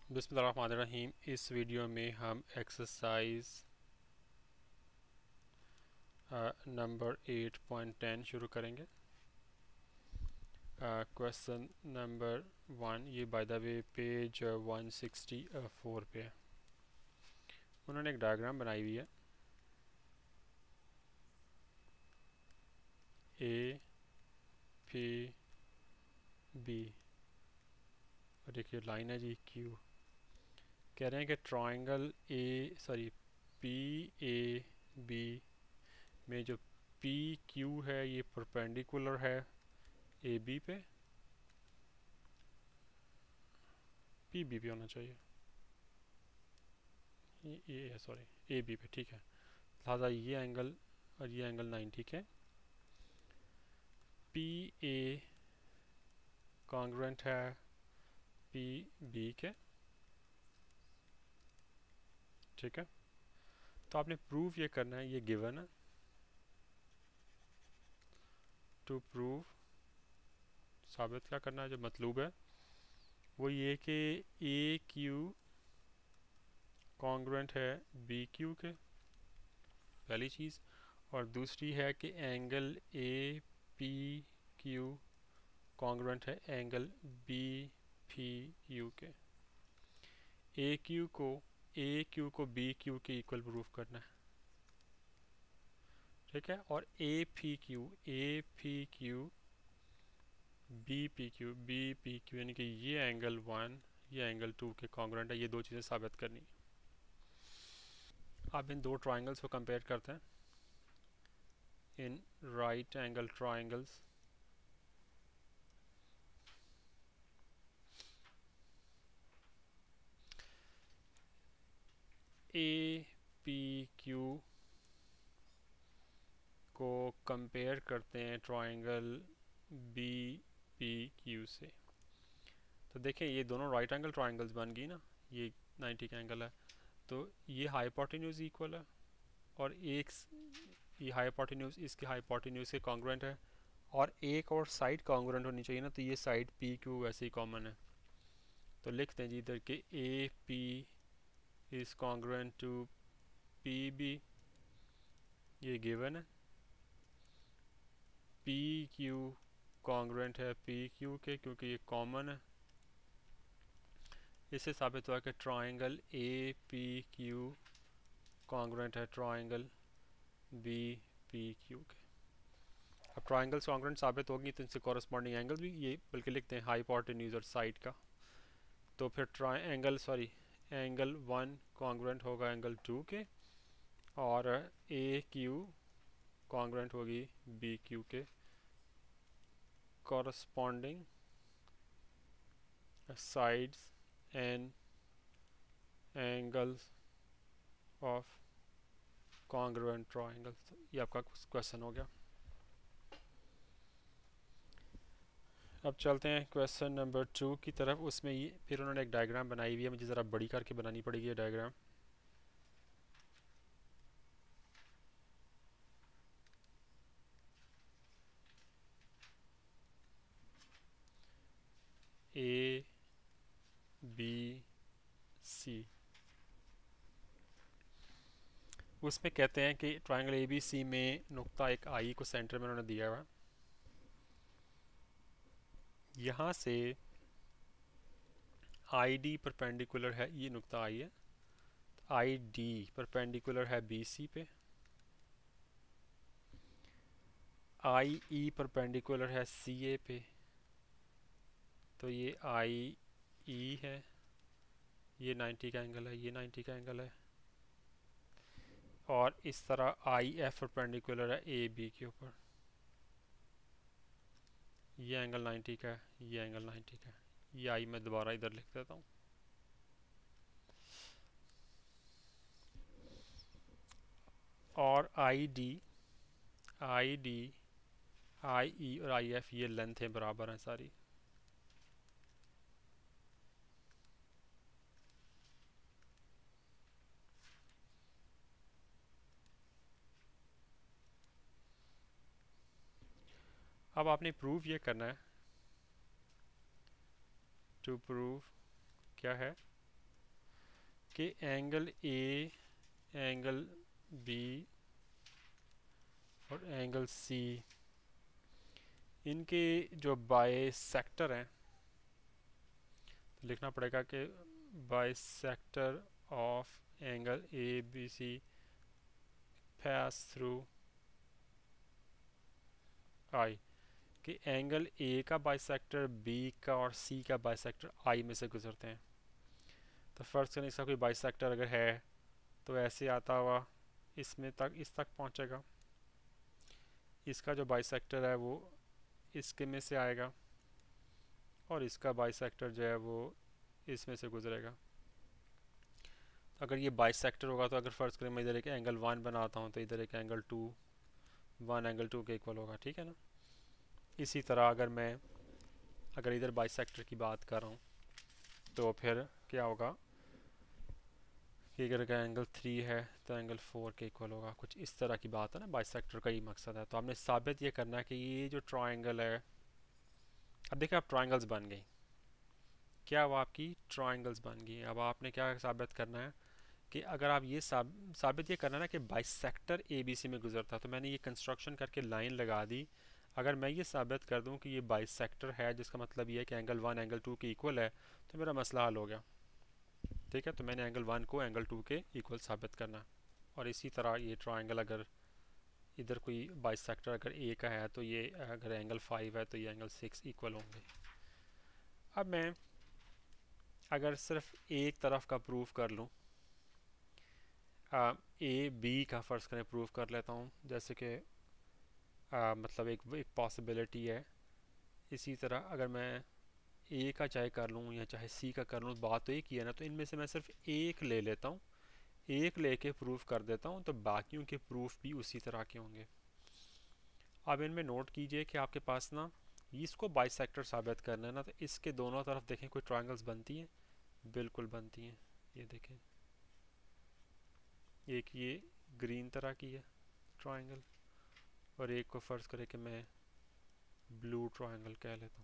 बिस्मिल्लाहिर्रहमानिर्रहीम। इस वीडियो में हम एक्सरसाइज नंबर 8.10 शुरू करेंगे। क्वेश्चन नंबर 1, ये बाय द वे पेज 164 पे है। उन्होंने एक डायग्राम बनाई हुई है, ए पी बी, और एक ये लाइन है जी क्यू। कह रहे हैं कि ट्राइंगल पी ए बी में जो पी क्यू है ये परपेंडिकुलर है ए बी पे, पी बी पे होना चाहिए, ये सॉरी ए बी पे, ठीक है। लिहाजा ये एंगल और ये एंगल 90 के, पी ए कॉन्ग्रुएंट है पी बी के, ठीक है। तो आपने प्रूव ये करना है, ये गिवन है। टू प्रूव, साबित क्या करना है, जो मतलूब है वो ये कि ए क्यू कॉन्ग्रुएंट है बी क्यू के, पहली चीज़। और दूसरी है कि angle A P Q congruent है एंगल बी पी यू के। ए क्यू को बी क्यू के इक्वल प्रूफ करना है, ठीक है। और A P Q B P Q यानी कि ये एंगल 1 ये एंगल 2 के कॉन्ग्रुएंट है। ये दो चीज़ें साबित करनी। अब इन दो ट्राइंगल्स को कंपेयर करते हैं। In right angle triangles A P Q को कंपेयर करते हैं ट्राइंगल बी पी क्यू से। तो देखें ये दोनों राइट एंगल ट्राइंगल्स बन गई ना, ये 90 का एंगल है, तो ये हाइपोटेन्यूज इक्वल है, और एक ये हाइपोटेन्यूज इसके हाइपोटेन्यूज के कॉन्ग्रुएंट है, और एक और साइड कॉन्ग्रुएंट होनी चाहिए ना, तो ये साइड पी क्यू वैसे ही कॉमन है। तो लिखते हैं जी इधर के A P is congruent to P B, ये गिवन है। पी क्यू कॉन्ग्रुएंट है पी क्यू के, क्योंकि ये कॉमन है। इससे साबित हुआ कि triangle A P Q congruent है ट्राइंगल बी पी क्यू के। अब ट्राइंगल्स कॉन्ग्रुएंट साबित होगी तो इनसे कॉरस्पॉन्डिंग एंगल भी ये बल्कि लिखते हैं हाइपोटेन्यूज और साइड का। तो फिर एंगल 1 कॉन्ग्रुएंट होगा एंगल 2 के, और ए क्यू कॉन्ग्रुएंट होगी बी क्यू के corresponding sides and angles of congruent triangles. ये आपका क्वेश्चन हो गया। अब चलते हैं क्वेश्चन नंबर 2 की तरफ। उसमें ये फिर उन्होंने एक डायग्राम बनाई हुई है, मुझे ज़रा बड़ी करके बनानी पड़ेगी ये डायग्राम। ए बी सी, उसमें कहते हैं कि ट्रायंगल ए बी सी में नुक्ता एक आई को सेंटर में उन्होंने दिया हुआ। यहाँ से आई डी परपेंडिकुलर है, ये नुक्ता आई है, आई डी परपेंडिकुलर है बी सी पे, आई ई परपेंडिकुलर है सी ए पे, तो ये आई ई है, ये 90 का एंगल है, ये 90 का एंगल है। और इस तरह आई एफ परपेंडिकुलर है ए बी के ऊपर, ये एंगल 90 का है, ये एंगल 90 का है। ये आई मैं दोबारा इधर लिख देता हूँ। और आई डी आई ई और आई एफ ये लेंथ है बराबर हैं सारी। अब आपने प्रूव ये करना है। टू प्रूव क्या है कि एंगल ए, एंगल बी और एंगल सी, इनके जो बाय सेक्टर हैं, तो लिखना पड़ेगा कि bisector of angle A B C pass through I, कि एंगल ए का बाइसेक्टर बी का और सी का बाइसेक्टर आई में से गुजरते हैं। तो फर्स्ट करें इसका कोई बाइसेक्टर अगर है तो ऐसे आता हुआ इसमें तक, इस तक पहुंचेगा। इसका जो बाइसेक्टर है वो इसके में से आएगा और इसका बाइसेक्टर जो है वो इसमें से गुजरेगा। अगर ये बाइसेक्टर होगा तो अगर फ़र्ज़ करें मैं इधर एक एंगल 1 बनाता हूँ तो इधर एक एंगल 2, 1 एंगल 2 के इक्वल होगा, ठीक है ना। इसी तरह अगर इधर बाइसेक्टर की बात कर रहा हूँ तो फिर क्या होगा कि अगर का एंगल 3 है तो एंगल 4 के इक्वल होगा। कुछ इस तरह की बात है ना, बाइसेक्टर का ही मकसद है। तो आपने साबित ये करना है कि ये जो ट्राइंगल है, अब देखिए आप ट्राइंगल्स बन गई, क्या वो आपकी ट्राइंगल्स बन गई। अब आपने क्या साबित करना है कि अगर आप ये साबित ये करना है ना कि बाइसेक्टर ए बी सी में गुजरता, तो मैंने ये कंस्ट्रक्शन करके लाइन लगा दी। अगर मैं ये साबित कर दूं कि ये बाइसेक्टर है, जिसका मतलब ये है कि एंगल 1 एंगल 2 के इक्वल है, तो मेरा मसला हल हो गया, ठीक है। तो मैंने एंगल 1 को एंगल 2 के इक्वल साबित करना। और इसी तरह ये ट्राइंगल अगर इधर कोई बाइसेक्टर अगर ए का है तो ये अगर एंगल 5 है तो ये एंगल 6 इक्वल होंगे। अब मैं अगर सिर्फ एक तरफ का प्रूफ कर लूँ, ए बी का फ़र्ज़ करें प्रूफ कर लेता हूँ, जैसे कि मतलब एक पॉसिबिलिटी है। इसी तरह अगर मैं ए का चाहे कर लूँ या चाहे सी का कर लूँ, बात तो एक ही है ना। तो इनमें से मैं सिर्फ एक ले लेता हूँ, एक लेके प्रूफ कर देता हूँ, तो बाकियों के प्रूफ भी उसी तरह के होंगे। अब इनमें नोट कीजिए कि आपके पास ना इसको बाइसेक्टर साबित करना है ना, तो इसके दोनों तरफ देखें कोई ट्रायंगल्स बनती हैं, बिल्कुल बनती हैं। ये देखें, एक ये ग्रीन तरह की है ट्रायंगल और एक को फ़र्ज़ करें कि मैं ब्लू ट्रायंगल कह लेता हूँ।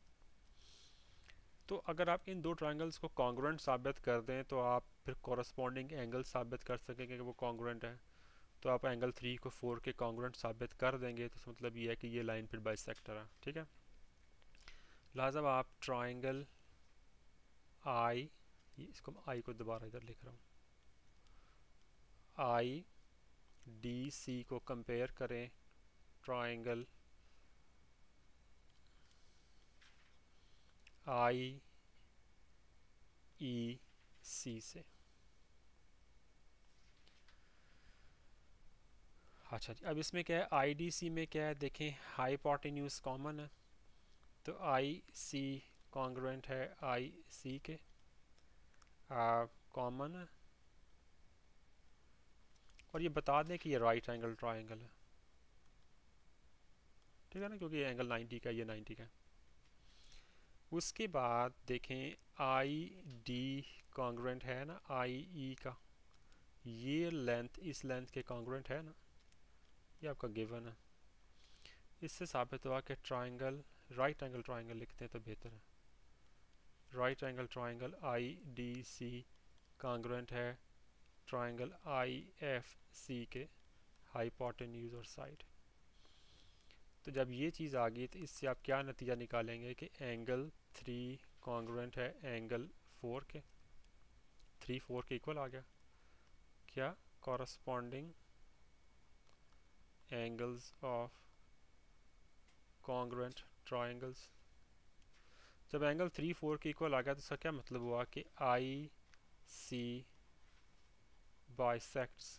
तो अगर आप इन दो ट्रायंगल्स को कॉन्ग्रुएंट साबित कर दें तो आप फिर कॉरस्पॉन्डिंग एंगल साबित कर सकेंगे कि वो कॉन्ग्रुएंट है। तो आप एंगल 3 को 4 के कॉन्ग्रुएंट साबित कर देंगे, तो मतलब ये है कि ये लाइन फिर बाइसेक्टर है, ठीक है। लिहाजा आप ट्रायंगल आई, इसको आई को दोबारा इधर लिख रहा हूँ, आई डी सी को कंपेयर करें ट्रायंगल आई ई सी से। अच्छा जी, अब इसमें क्या है, आई डी सी में क्या है, देखें हाइपोटेन्यूज कॉमन है, तो आई सी कॉन्ग्रुएंट है आई सी के, कॉमन है। और ये बता दें कि ये राइट एंगल ट्रायंगल है, ठीक है ना, क्योंकि ये एंगल 90 का, ये 90 का है। उसके बाद देखें आई डी कॉन्ग्रुएंट है ना आई ई का, ये लेंथ इस लेंथ के कॉन्ग्रुएंट है ना, ये आपका गिवन है। इससे साबित हुआ कि ट्रायंगल, राइट एंगल ट्रायंगल लिखते हैं तो बेहतर है। Right angle triangle I D C congruent है ट्रायंगल आई एफ सी के हाइपोटेन्यूज और साइड। तो जब ये चीज़ आ गई तो इससे आप क्या नतीजा निकालेंगे कि एंगल 3 कॉन्ग्रुएंट है एंगल 4 के, 3 4 के इक्वल आ गया। क्या, corresponding angles of congruent triangles. जब एंगल 3 4 के इक्वल आ गया तो इसका क्या मतलब हुआ कि आई सी बाइसेक्ट्स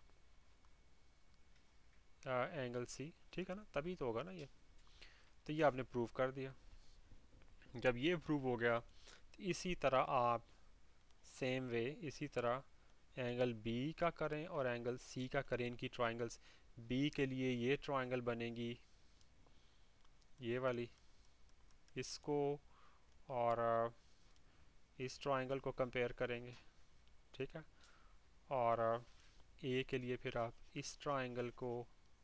एंगल सी, ठीक है ना, तभी तो होगा ना ये। तो ये आपने प्रूव कर दिया। जब ये प्रूव हो गया तो इसी तरह आप सेम वे इसी तरह एंगल बी का करें और एंगल सी का करें। इनकी ट्रायंगल्स, बी के लिए ये ट्रायंगल बनेगी ये वाली, इसको और इस ट्रायंगल को कंपेयर करेंगे, ठीक है। और ए के लिए फिर आप इस ट्रायंगल को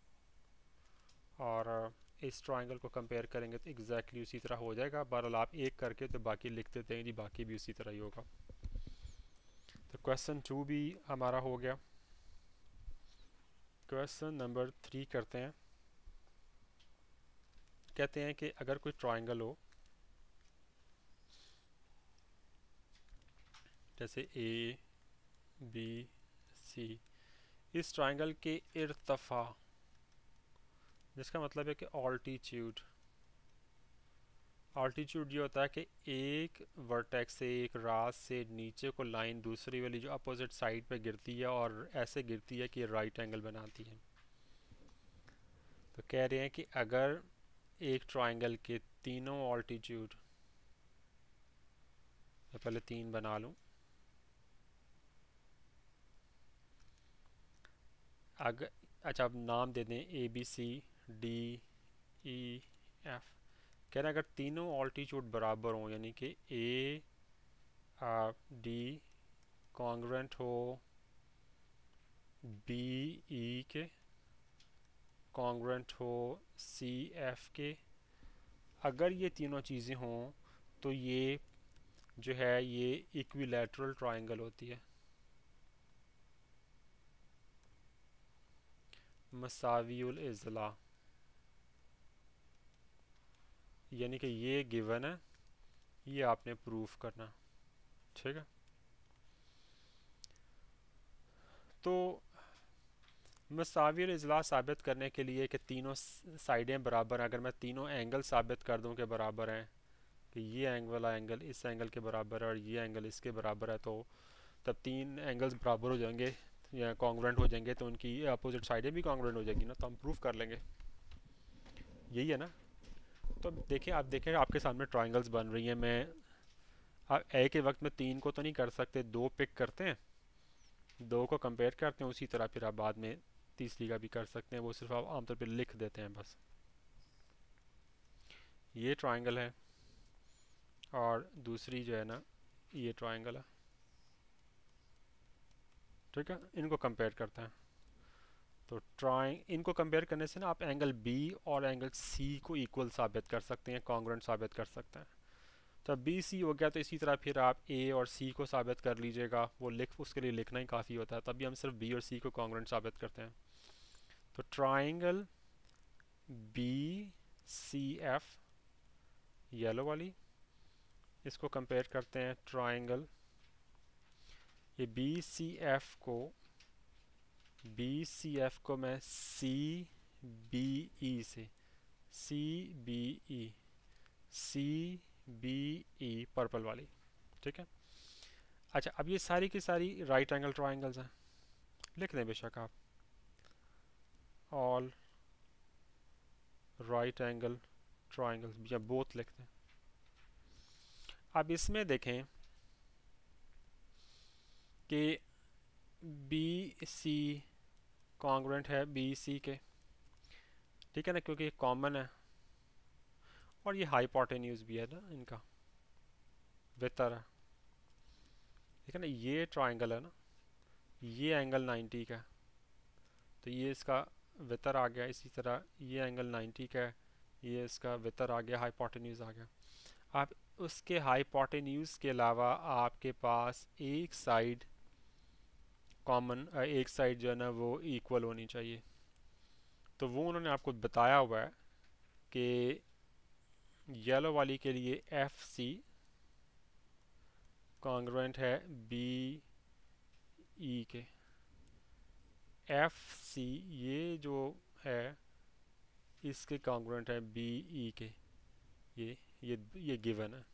और इस ट्रायंगल को कंपेयर करेंगे तो एग्जैक्टली उसी तरह हो जाएगा। बहरहाल आप एक करके तो बाकी लिख देते हैं जी, बाकी भी उसी तरह ही होगा। तो क्वेश्चन 2 भी हमारा हो गया। क्वेश्चन नंबर 3 करते हैं। कहते हैं कि अगर कोई ट्राइंगल हो, जैसे ए बी सी, इस ट्राइंगल के इर्तफा, जिसका मतलब है कि ऑल्टीट्यूड, ऑल्टीट्यूड ये होता है कि एक वर्टेक्स से, एक रास से नीचे को लाइन दूसरी वाली जो अपोजिट साइड पे गिरती है और ऐसे गिरती है कि राइट एंगल बनाती है। तो कह रहे हैं कि अगर एक ट्राइंगल के तीनों ऑल्टीट्यूड, मैं पहले 3 बना लूँ, अगर अच्छा अब नाम दे दें A B C D E F. कह रहे हैं अगर तीनों ऑल्टीट्यूड बराबर हों, यानी कि ए डी कॉन्ग्रुएंट हो बी ई के, कॉन्ग्रुएंट हो सी एफ के, अगर ये तीनों चीज़ें हों तो ये जो है ये इक्विलैटरल ट्राइंगल होती है, मसावियुल इज़ला। यानी कि ये गिवन है, ये आपने प्रूफ करना। ठीक है, तो मसावियुल इज़ला साबित करने के लिए कि तीनों साइडें बराबर हैं, अगर मैं तीनों एंगल साबित कर दूं कि बराबर हैं, कि ये एंगल वाला एंगल इस एंगल के बराबर है और ये एंगल इसके बराबर है, तो तब 3 एंगल्स बराबर हो जाएंगे या कॉन्ग्रुएंट हो जाएंगे, तो उनकी अपोजिट साइडें भी कॉन्ग्रुएंट हो जाएगी ना, तो हम प्रूफ कर लेंगे। यही है ना। तो देखिए, आप देखें आपके सामने ट्राइंगल्स बन रही हैं। मैं आप एक ही वक्त में 3 को तो नहीं कर सकते, 2 पिक करते हैं, 2 को कंपेयर करते हैं, उसी तरह फिर आप बाद में तीसरी का भी कर सकते हैं, वो सिर्फ आप आमतौर पर लिख देते हैं बस। ये ट्राइंगल है और दूसरी जो है ना ये ट्राइंगल है। ठीक है, इनको कंपेयर करते हैं। तो इनको कंपेयर करने से ना आप एंगल बी और एंगल सी को इक्वल साबित कर सकते हैं, कॉन्ग्रुएंट साबित कर सकते हैं। तो बी सी हो गया, तो इसी तरह फिर आप ए और सी को साबित कर लीजिएगा, वो उसके लिए लिखना ही काफ़ी होता है, तभी हम सिर्फ बी और सी को कॉन्ग्रुएंट साबित करते हैं। तो triangle B C F, yellow वाली, इसको कंपेयर करते हैं ट्राइंगल, ये बी सी एफ को, बी सी एफ को मैं सी बी ई से, C B E, C B E purple वाली। ठीक है, अच्छा अब ये सारी की सारी राइट एंगल ट्राइंगल्स हैं, लिख दें बेशक आप, ऑल राइट एंगल ट्राइंगल्स या बोथ लिख दें। अब इसमें देखें कि बी सी कॉन्ग्रुएंट है बी सी के, ठीक है ना, क्योंकि ये कॉमन है और ये हाइपोटेन्यूज भी है ना इनका, बेहतर है। ठीक है ना, ये ट्राइंगल है ना, ये एंगल 90 का है, तो ये इसका वितर आ गया। इसी तरह ये एंगल 90 का है, ये इसका वितर आ गया, हाइपोटेन्यूज आ गया। आप उसके हाइपोटेन्यूज के अलावा आपके पास एक साइड कॉमन, एक साइड जो है ना वो इक्वल होनी चाहिए। तो वो उन्होंने आपको बताया हुआ है कि येलो वाली के लिए एफ सी कॉन्ग्रुएंट है बी ई के, एफ सी ये जो है इसके कॉन्ग्रुएंट है बी ई के, ये गिवन है।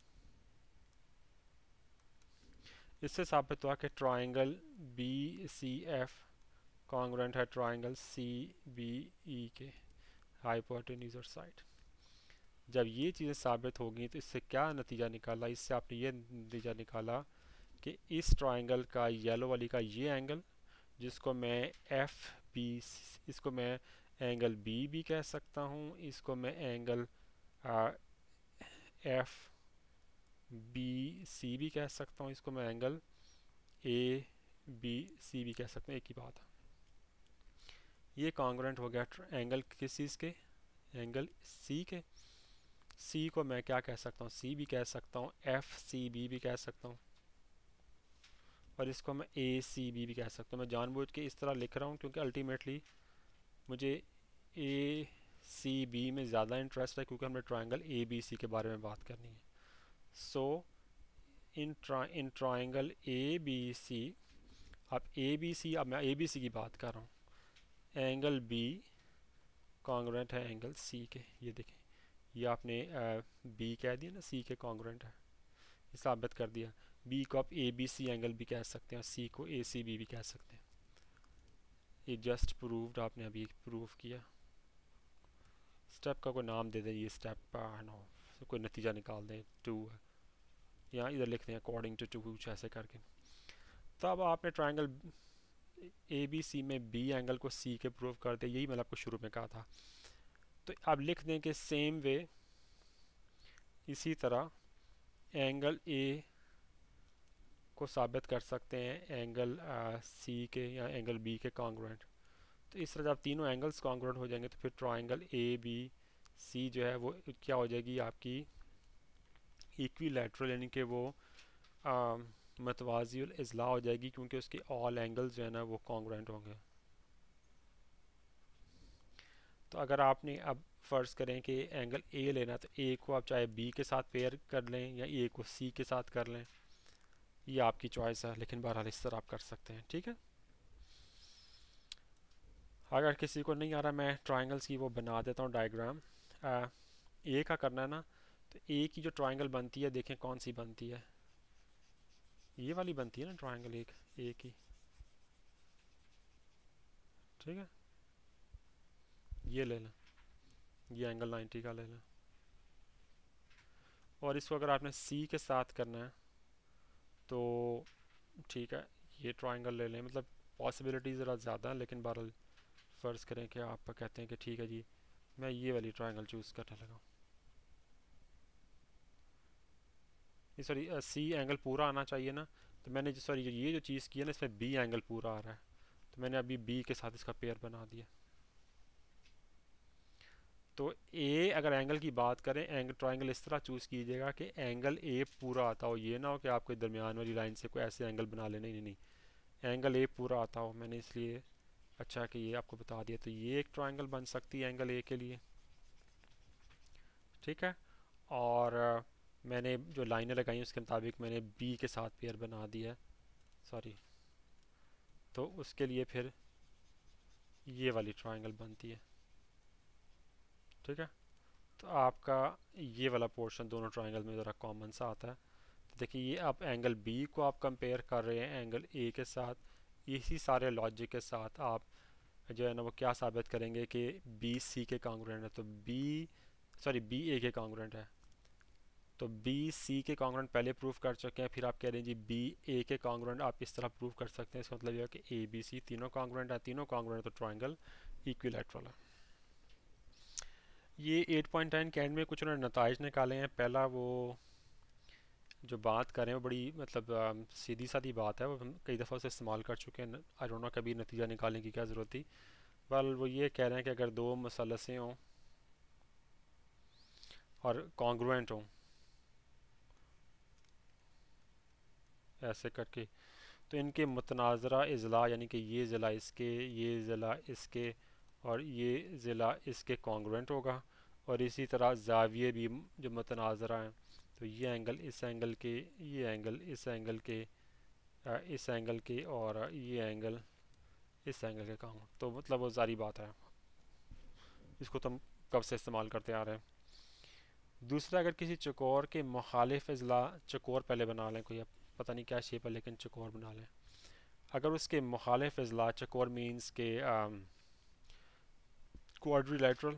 इससे साबित हुआ कि triangle B C F congruent है ट्राइंगल सी बी ई के, हाइपोटेन्यूज और साइड। जब ये चीज़ें साबित होगी तो इससे क्या नतीजा निकाला, इससे आपने ये नतीजा निकाला कि इस ट्राइंगल का येलो वाली का ये एंगल, जिसको मैं एफ बी, इसको मैं एंगल बी भी कह सकता हूँ, इसको मैं एंगल एफ बी सी भी कह सकता हूँ, इसको मैं एंगल ए बी सी भी कह सकता हूँ, एक ही बात है। ये कॉन्ग्रुएंट हो गया एंगल किस चीज़ के, एंगल सी के। सी को मैं क्या कह सकता हूँ, सी भी कह सकता हूँ, एफ सी बी भी कह सकता हूँ। और इसको मैं ए सी बी भी कह सकता हूँ। मैं जानबूझ के इस तरह लिख रहा हूँ क्योंकि अल्टीमेटली मुझे ए सी बी में ज़्यादा इंटरेस्ट है, क्योंकि हमने ट्राइंगल ए बी सी के बारे में बात करनी है। सो इन ट्राइंगल ए बी सी, अब ए बी सी, अब मैं ए बी सी की बात कर रहा हूँ, एंगल बी कॉन्ग्रुएंट है एंगल सी के। ये देखें, ये आपने बी कह दिया ना, सी के कॉन्ग्रुएंट है, ये साबित कर दिया। बी को आप ए बी सी एंगल भी कह सकते हैं और सी को ए सी बी भी कह सकते हैं। ये जस्ट प्रूव्ड, आपने अभी प्रूव किया। स्टेप का कोई नाम दे दें, ये स्टेप नो, कोई नतीजा निकाल दें, 2 है, यहाँ इधर लिखते हैं अकॉर्डिंग टू 2, कुछ ऐसे करके। तब आपने ट्राइंगल ए बी सी में बी एंगल को सी के प्रूव कर दिया, यही मैंने आपको शुरू में कहा था। तो अब लिख दें कि सेम वे, इसी तरह एंगल ए को साबित कर सकते हैं एंगल सी के या एंगल बी के कॉन्ग्रुएंट। तो इस तरह जब तीनों एंगल्स कॉन्ग्रुएंट हो जाएंगे तो फिर ट्राइंगल ए बी सी जो है वो क्या हो जाएगी, आपकी इक्विलैटरल, यानी कि वो मतवाज़िउल इज़्ला हो जाएगी, क्योंकि उसके ऑल एंगल्स जो है ना वो कॉन्ग्रुएंट होंगे। तो अगर आपने अब फ़र्ज़ करें कि एंगल ए लेना, तो ए को आप चाहे बी के साथ पेयर कर लें या ए को सी के साथ कर लें, ये आपकी चॉइस है, लेकिन बहरहाल इस तरह आप कर सकते हैं। ठीक है, अगर किसी को नहीं आ रहा, मैं ट्राइंगल्स की वो बना देता हूँ डायग्राम। ए का करना है ना, तो ए की जो ट्राइंगल बनती है, देखें कौन सी बनती है, ये वाली बनती है ना ट्राइंगल एक ए की। ठीक है, ये ले लें, ये एंगल 90 का ले लें। और इसको अगर आपने सी के साथ करना है तो ठीक है, ये ट्राइंगल ले लें। मतलब पॉसिबिलिटी ज़रा ज़्यादा है, लेकिन बहरहाल फ़र्ज़ करें कि आप कहते हैं कि ठीक है जी, मैं ये वाली ट्राइंगल चूज़ करने लगा। ये सॉरी, सी एंगल पूरा आना चाहिए ना, तो मैंने जो सॉरी ये जो चीज़ की है ना, इसमें बी एंगल पूरा आ रहा है, तो मैंने अभी बी के साथ इसका पेयर बना दिया। तो ए अगर एंगल की बात करें, एंगल ट्राइंगल इस तरह चूज़ कीजिएगा कि एंगल ए पूरा आता हो, ये ना हो कि आप कोई दरमियान वाली लाइन से कोई ऐसे एंगल बना लें, नहीं नहीं, एंगल ए पूरा आता हो। मैंने इसलिए अच्छा कि ये आपको बता दिया। तो ये एक ट्राइंगल बन सकती है एंगल ए के लिए। ठीक है, और मैंने जो लाइनें लगाई उसके मुताबिक मैंने बी के साथ पेयर बना दिया है, सॉरी, तो उसके लिए फिर ये वाली ट्राइंगल बनती है। ठीक है, तो आपका ये वाला पोर्शन दोनों ट्राइंगल में ज़रा कॉमन सा आता है। तो देखिए, ये आप एंगल बी को आप कंपेयर कर रहे हैं एंगल ए के साथ। इसी सारे लॉजिक के साथ आप जो है ना वो क्या साबित करेंगे कि बी सी के कॉन्ग्रुएंट है, तो बी ए के कॉन्ग्रुएंट है। तो बी सी के कॉन्ग्रुएंट पहले प्रूफ कर चुके हैं, फिर आप कह रहे हैं जी बी ए के कॉन्ग्रुएंट आप इस तरह प्रूफ कर सकते हैं। इसका मतलब यह है कि ए बी सी तीनों कॉन्ग्रुएंट है, तीनों कॉन्ग्रुएंट तो ट्राइंगल इक्विलैटरल है। ये 8.10 के एंड में कुछ उन्होंने नताइज निकाले हैं। पहला, वो जो बात करें वो बड़ी मतलब सीधी सादी बात है, वो हम कई दफ़ा उसे इस्तेमाल कर चुके हैं। आई डोंट नो कभी नतीजा निकालने की क्या ज़रूरत थी। बल वो ये कह रहे हैं कि अगर दो मसलसें हों और कॉन्ग्रुएंट हों ऐसे करके, तो इनके मुतनाज़रा इज़ला, यानी कि ये ज़िला इसके, ये ज़िला इसके और ये ज़िला इसके कॉन्ग्रुएंट होगा। और इसी तरह ज़ाविये भी जो मुतनाज़रा हैं, तो ये एंगल इस एंगल के, ये एंगल इस एंगल के, इस एंगल के और ये एंगल इस एंगल के काम। तो मतलब वो जारी बात है, इसको तो हम कब से इस्तेमाल करते आ रहे हैं। दूसरा, अगर किसी चकोर के मुखालिफ अज़ला, चकोर पहले बना लें कोई, अब पता नहीं क्या शेप है लेकिन चकोर बना लें। अगर उसके मुखालिफ अज़ला, चकोर मीन्स के क्वाड्रिलेटरल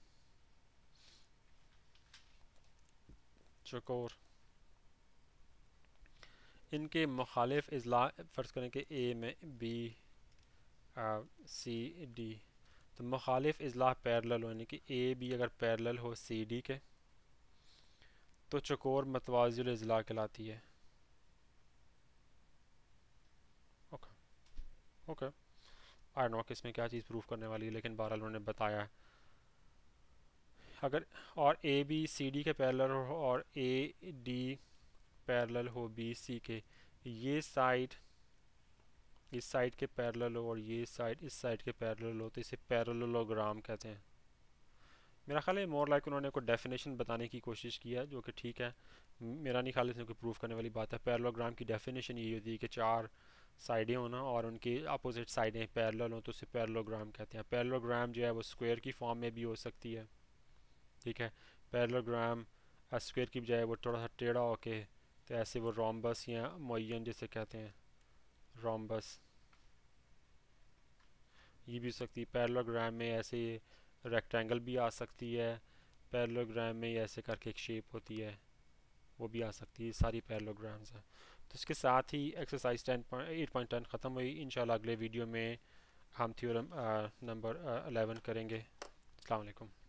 चकोर, इनके मुखालिफ अज़ला फ़र्ज़ करें कि ए में बी सी डी, तो मुखालिफ अज़ला पैरेलल हो, यानी कि ए बी अगर पैरेलल हो सी डी के, तो चकोर मतवाज़िल अज़ला कहलाती है। ओके ओके, आई नो कि इसमें क्या चीज़ प्रूफ करने वाली है, लेकिन बहरहाल उन्होंने बताया है। अगर और ए बी सी डी के पैरेलल हो और ए डी पैरेलल हो बी सी के, ये साइड इस साइड के पैरेलल हो और ये साइड इस साइड के पैरेलल हो तो इसे पैरेललोग्राम कहते हैं। मेरा ख्याल है मोर लाइक उन्होंने कोई डेफिनेशन बताने की कोशिश की है जो कि ठीक है, मेरा नहीं ख्याल इसमें कोई प्रूफ करने वाली बात है। पैरेललोग्राम की डेफिनेशन ये होती है कि चार साइडें हो ना और उनकी अपोजिट साइडें पैरेलल हो तो उसे पैरेललोग्राम कहते हैं। पैरेललोग्राम जो है वो स्क्वायर की फॉर्म में भी हो सकती है, ठीक है। पैरेललोग्राम स्क्वायर की बजाय वो थोड़ा सा टेढ़ा होके तो ऐसे वो रोम्बस या मुअय्यन जिसे कहते हैं, रोम्बस, ये भी हो सकती है। पैरेललोग्राम में ऐसे रेक्टेंगल भी आ सकती है, पैरेललोग्राम में ऐसे करके एक शेप होती है वो भी आ सकती है, सारी पैरेललोग्राम्स हैं। तो इसके साथ ही एक्सरसाइज 8.10 ख़त्म हुई। इंशाल्लाह अगले वीडियो में हम थ्योरम नंबर 11 करेंगे। अस्सलाम वालेकुम।